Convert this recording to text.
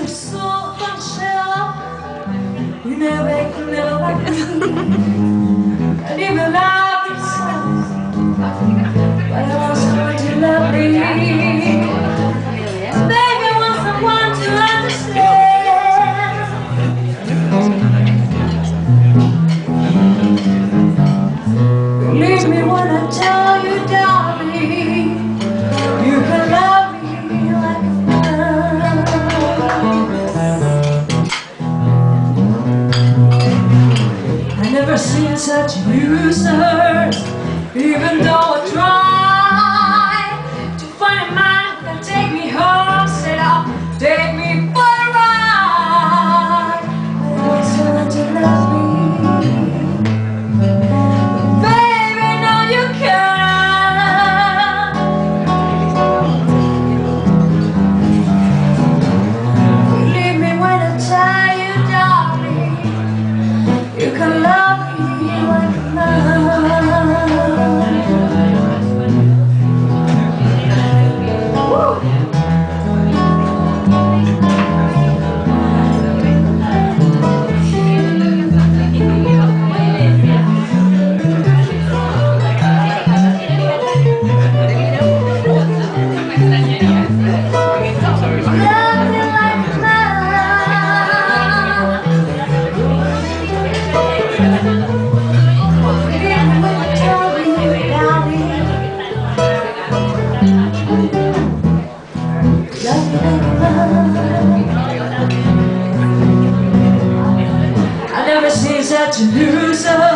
your soul from shell. You never like me. And even love yourself. But I want someone to love me. Baby, I want someone to understand. Believe me when I tell you, darling, you can love me like a man. I never seen such a loser, even though I try to find a man who can take me home, said I'll take me for a ride. I want someone to love me. I never seen such a loser.